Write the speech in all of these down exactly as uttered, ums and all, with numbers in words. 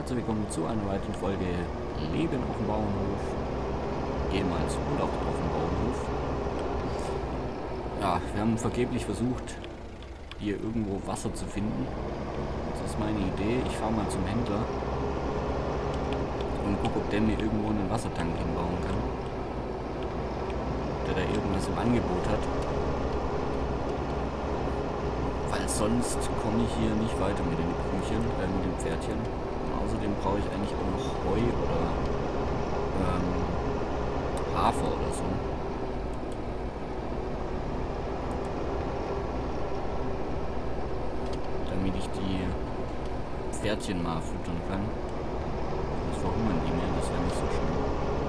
herzlich willkommen zu einer weiteren Folge Leben auf dem Bauernhof, ehemals Urlaub auf dem Bauernhof. Ja, wir haben vergeblich versucht, hier irgendwo Wasser zu finden. Das ist meine Idee. Ich fahre mal zum Händler und gucke, ob der mir irgendwo einen Wassertank hinbauen kann. Der da irgendwas im Angebot hat. Weil sonst komme ich hier nicht weiter mit den Küchen, äh, mit den Pferdchen. Und außerdem brauche ich eigentlich auch noch Heu oder ähm, Hafer oder so. Damit ich die Pferdchen mal füttern kann. Sonst verhungern die mir, das wäre nicht so schön.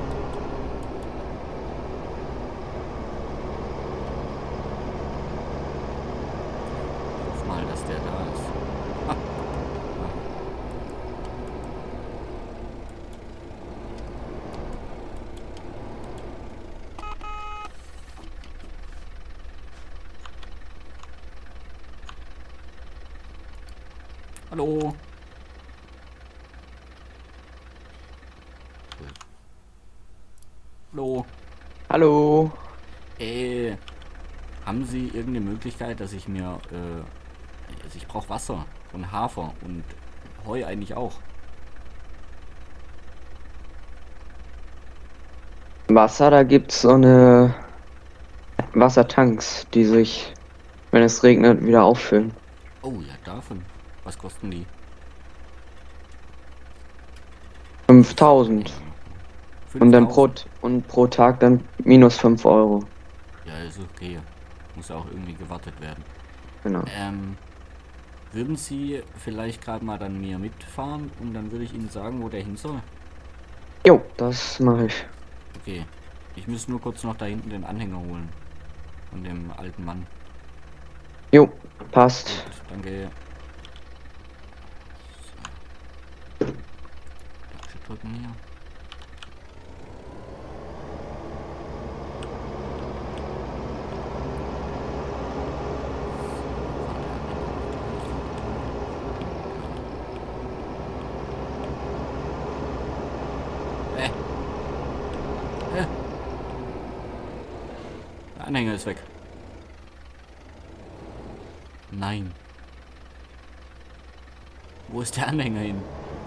Mal, dass der da ist. Ah. Ah. Hallo. Hallo. Hallo. Äh, haben Sie irgendeine Möglichkeit, dass ich mir äh, also ich brauche Wasser und Hafer und Heu eigentlich auch. Wasser, da gibt's so eine Wassertanks, die sich, wenn es regnet, wieder auffüllen. Oh ja, davon. Was kosten die? fünftausend. Und dann pro, fünftausend. und pro Tag dann minus fünf Euro. Ja, ist okay. Muss ja auch irgendwie gewartet werden. Genau. Ähm, würden Sie vielleicht gerade mal dann mir mitfahren und dann würde ich Ihnen sagen, wo der hin soll? Jo, das mache ich. Okay. Ich muss nur kurz noch da hinten den Anhänger holen. Von dem alten Mann. Jo, passt. Gut, danke. So. Taste drücken hier. Äh. Äh. Der Anhänger ist weg. Nein. Wo ist der Anhänger hin?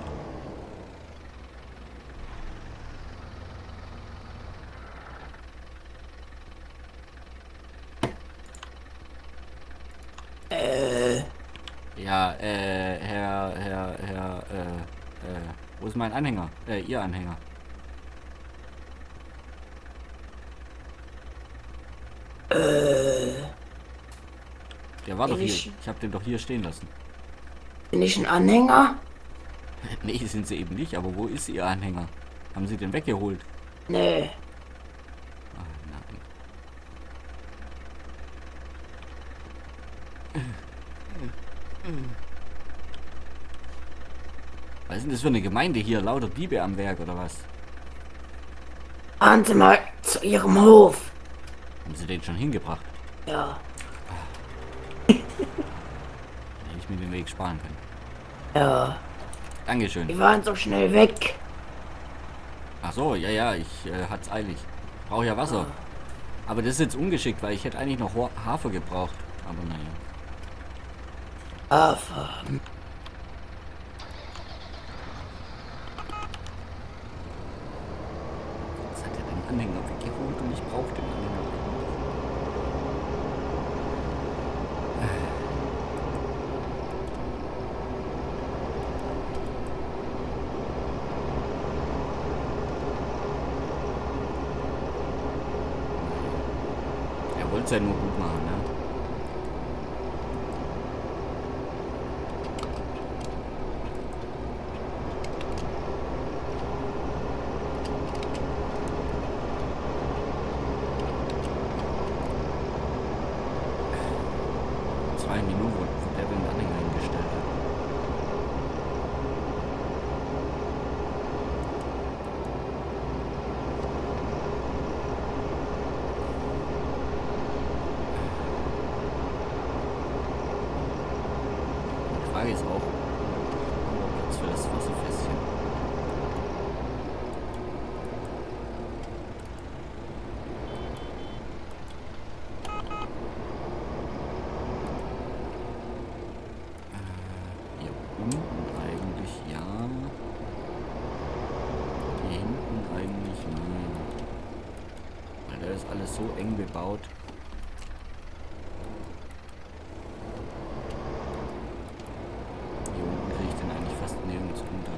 Äh, Ja, äh, Herr, Herr, Herr, äh, äh, wo ist mein Anhänger? Äh, Ihr Anhänger. äh, Der war doch Bin hier. ich- Ich habe den doch hier stehen lassen. bin ich ein Anhänger? Nee, sind Sie eben nicht, aber wo ist Ihr Anhänger? Haben Sie den weggeholt? Nee, Ach, nein. Was ist denn das für eine Gemeinde hier? Lauter Diebe am Werk oder was? fahren Sie mal zu Ihrem Hof. Haben Sie den schon hingebracht? Ja, Hätte ich mir den Weg sparen können. ja, Dankeschön. die waren so schnell weg. Ach so, ja, ja, ich äh, hat's eilig. Brauche ja Wasser. Aber das ist jetzt ungeschickt, weil ich hätte eigentlich noch Ho- Hafer gebraucht. Aber naja. Hafer. Jetzt hat er den Anhänger weggeholt und ich brauche den Anhänger. Er wollte es ja nur gut machen, ne? Zwei Minuten, wo wo der den Anhänger hingestellt hat. Frage ist auch, Platz für das Wasserfässchen. unten eigentlich ja. Hier hinten eigentlich nein. Weil da ist alles so eng bebaut. Hier unten kriege ich den eigentlich fast nirgends unter.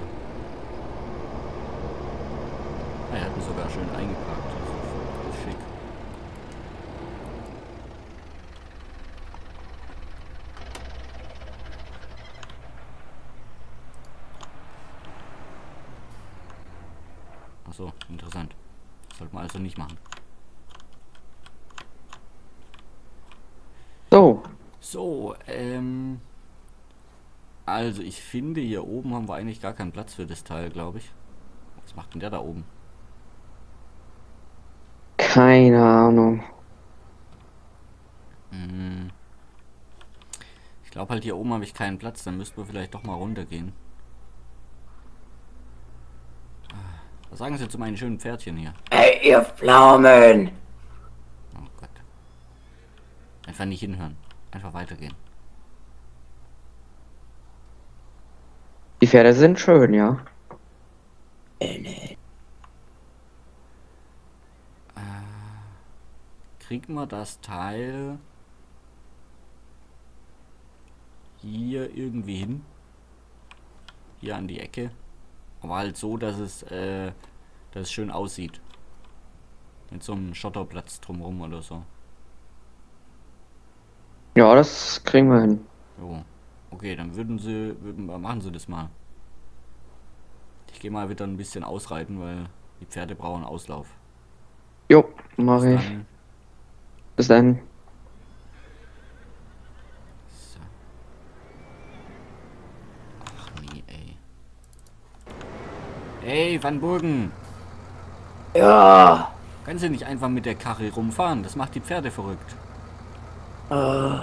Ah, er hat ihn sogar schön eingepackt. Das ist schick. Achso, interessant. Das sollte man also nicht machen. So, So, ähm... also ich finde, hier oben haben wir eigentlich gar keinen Platz für das Teil, glaube ich. Was macht denn der da oben? keine Ahnung. Hm. Ich glaube halt, hier oben habe ich keinen Platz. Dann müssten wir vielleicht doch mal runtergehen. Was sagen Sie zu meinen schönen Pferdchen hier? Ey, ihr Pflaumen! Oh Gott. Einfach nicht hinhören. Einfach weitergehen. Die Pferde sind schön, ja. Äh, nee. Kriegen wir das Teil hier irgendwie hin? Hier an die Ecke. Aber halt so, dass es, äh, dass es schön aussieht. Mit so einem Schotterplatz drumherum oder so. Ja, das kriegen wir hin. Jo. Okay, dann würden sie, würden, machen sie das mal. Ich gehe mal wieder ein bisschen ausreiten, weil die Pferde brauchen Auslauf. Jo, Bis mache ich. dann. Bis dann. So. Ach nee, ey. Ey, Van Burgen! Ja, Kannst du nicht einfach mit der Karre rumfahren? Das macht die Pferde verrückt. äh,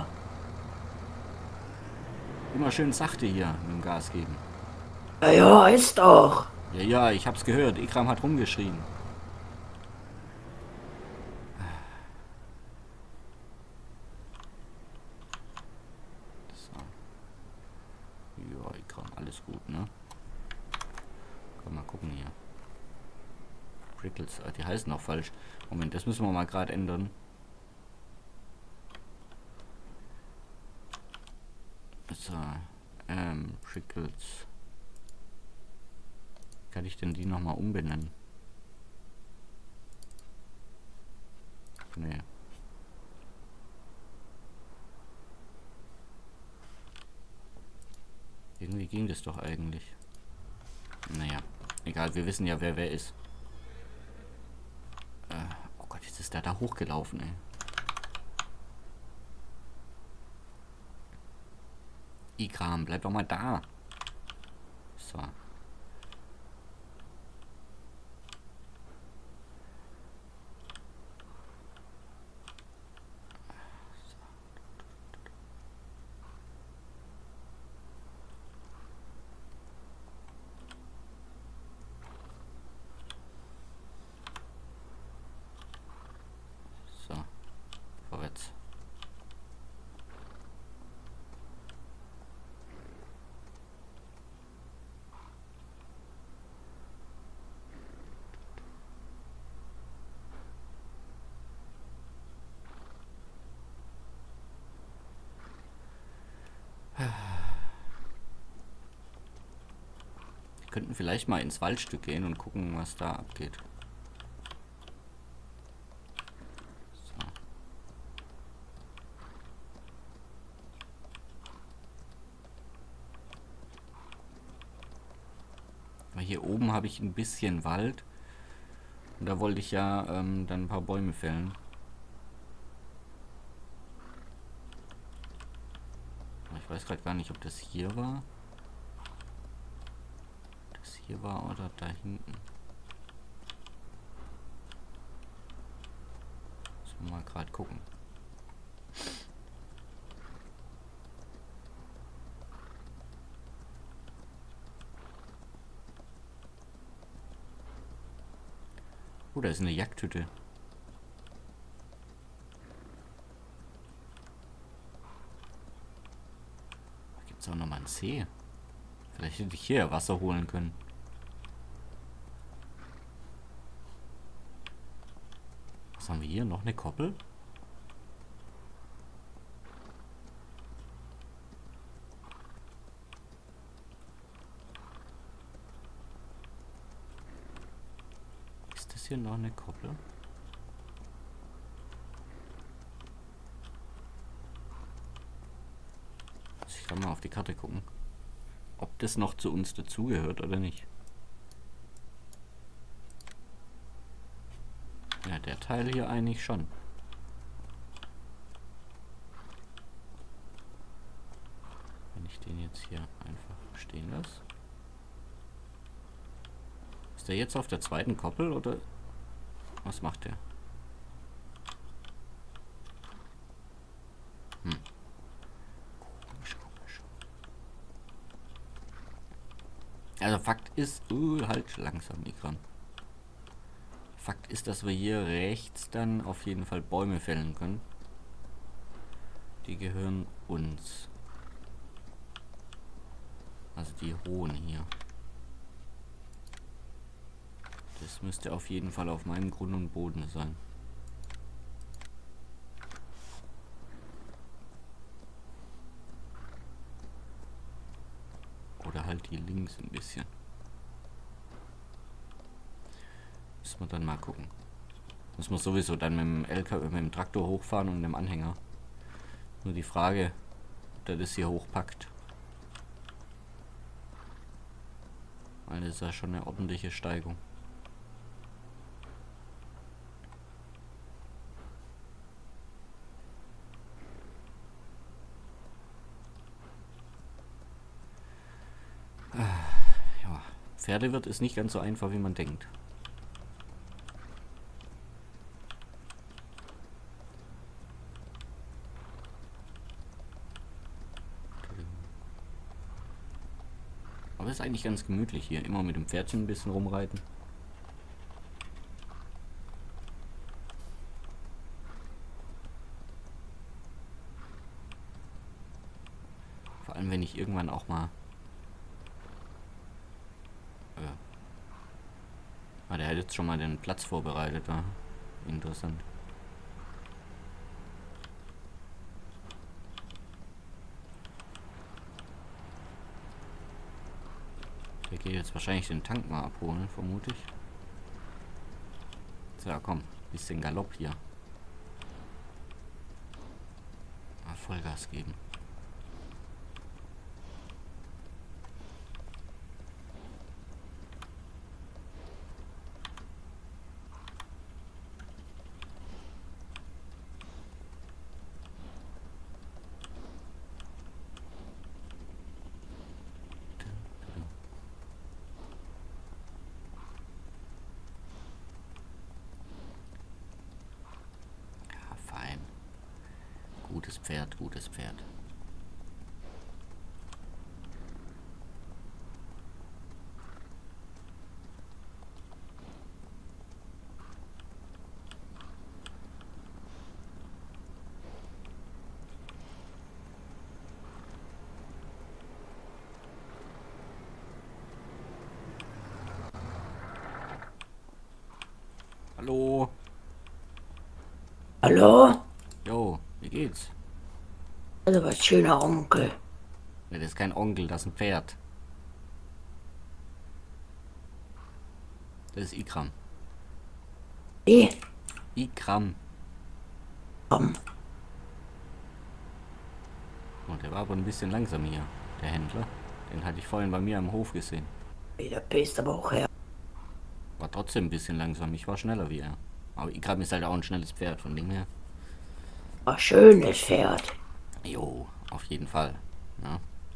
Immer schön sachte hier mit dem Gas geben. ja, ja, ist doch. Ja, ja, ich hab's gehört. Ikram hat rumgeschrien. So. Ja, Ikram, alles gut, ne? Kann mal gucken hier. Prickles, ah, die heißen auch falsch. Moment, das müssen wir mal gerade ändern. So, ähm, Prickles. Kann ich denn die nochmal umbenennen? Nee. Irgendwie ging das doch eigentlich. Naja, egal, wir wissen ja, wer wer ist. Äh, oh Gott, jetzt ist der da hochgelaufen, ey. Ikram, bleib doch mal da. So. So. Vorwärts. Wir könnten vielleicht mal ins Waldstück gehen und gucken, was da abgeht. So. Weil hier oben habe ich ein bisschen Wald. Und da wollte ich ja ähm, dann ein paar Bäume fällen. Ich weiß gerade gar nicht, ob das hier war. Das hier war oder da hinten. Müssen wir mal gerade gucken. Oh, da ist eine Jagdhütte. Da gibt es auch nochmal einen See. Vielleicht hätte ich hier Wasser holen können. Was haben wir hier? Noch eine Koppel? Ist das hier noch eine Koppel? Ich kann mal auf die Karte gucken, ob das noch zu uns dazugehört oder nicht. Ja, der Teil hier eigentlich schon. Wenn ich den jetzt hier einfach stehen lasse. Ist der jetzt auf der zweiten Koppel oder was macht der? Hm. Komisch, komisch. Also Fakt ist, uh, halt langsam, Ikram. Fakt ist, dass wir hier rechts dann auf jeden Fall Bäume fällen können. Die gehören uns. Also die hohen hier. Das müsste auf jeden Fall auf meinem Grund und Boden sein. Oder halt hier links ein bisschen. Müssen wir dann mal gucken. Müssen wir sowieso dann mit dem L K W, mit dem Traktor hochfahren und dem Anhänger. Nur die Frage, ob der das hier hochpackt. Weil das ist ja schon eine ordentliche Steigung. Ja, Pferdewirt ist nicht ganz so einfach, wie man denkt. Aber es ist eigentlich ganz gemütlich hier. Immer mit dem Pferdchen ein bisschen rumreiten. Vor allem, wenn ich irgendwann auch mal... Äh, ah, der hat jetzt schon mal den Platz vorbereitet. Ja. Interessant. Der geht jetzt wahrscheinlich den Tank mal abholen, vermute ich. So, komm, bisschen Galopp hier. Mal Vollgas geben. Gutes Pferd, gutes Pferd. Hallo? Hallo? Jo, wie geht's? Also was schöner Onkel. Ne, das ist kein Onkel, das ist ein Pferd. Das ist Ikram. Wie? Ikram. Komm. Und der war aber ein bisschen langsam hier, der Händler. Den hatte ich vorhin bei mir am Hof gesehen. Wieder bist aber auch her. War trotzdem ein bisschen langsam, ich war schneller wie er. Aber Ikram ist halt auch ein schnelles Pferd, von dem her. War schönes Pferd. Jo, auf jeden Fall. Ja.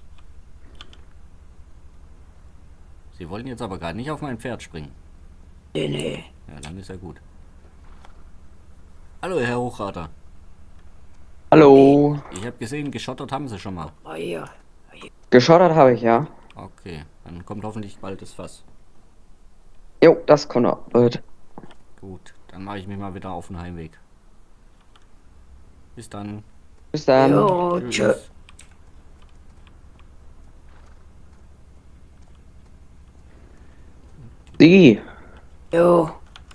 Sie wollten jetzt aber gerade nicht auf mein Pferd springen. Nee, nee. Ja, dann ist ja gut. Hallo, Herr Hochrater. Hallo. Ich habe gesehen, geschottert haben Sie schon mal. Oh, hier. Geschottert habe ich, ja. Okay, dann kommt hoffentlich bald das Fass. Jo, das kommt auch bald. Gut, dann mache ich mich mal wieder auf den Heimweg. Bis dann. Bis dann. Jo, tschö. Tschüss. Digi, Jo.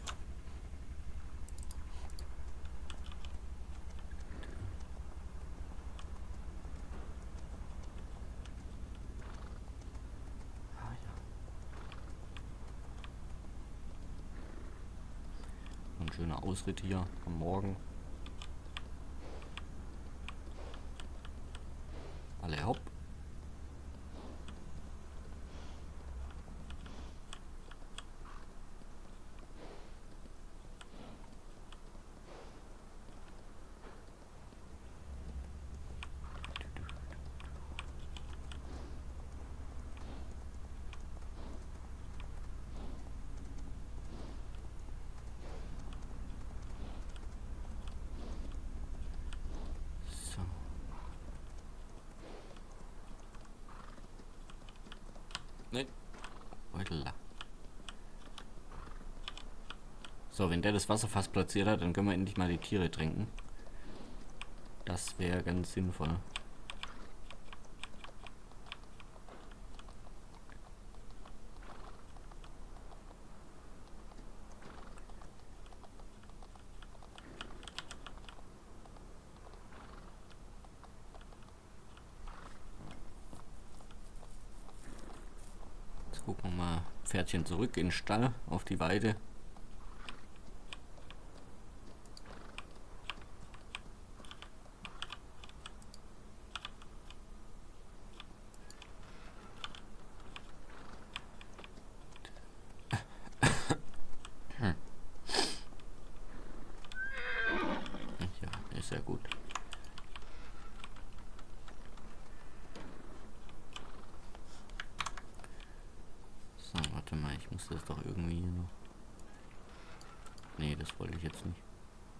Ah, ja. Ein schöner Ausritt hier am Morgen. Alle hopp. So. Nein. Beutler. So, wenn der das Wasserfass platziert hat, dann können wir endlich mal die Tiere trinken. Das wäre ganz sinnvoll. Jetzt gucken wir mal Pferdchen zurück in den Stall auf die Weide. Ja, ist sehr gut. So, warte mal, ich muss das doch irgendwie hier noch... Nee, das wollte ich jetzt nicht.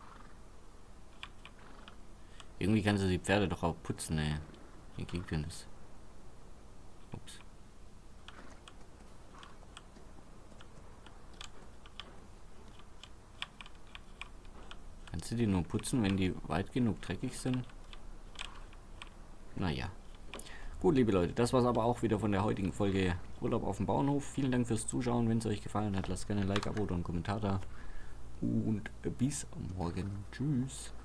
Irgendwie kannst du die Pferde doch auch putzen, ey. Wie geht denn das? Ups. Kannst du die nur putzen, wenn die weit genug dreckig sind? Naja. Gut, liebe Leute, das war es aber auch wieder von der heutigen Folge Urlaub auf dem Bauernhof. Vielen Dank fürs Zuschauen. Wenn es euch gefallen hat, lasst gerne ein Like, Abo oder einen Kommentar da. Und bis morgen. Tschüss.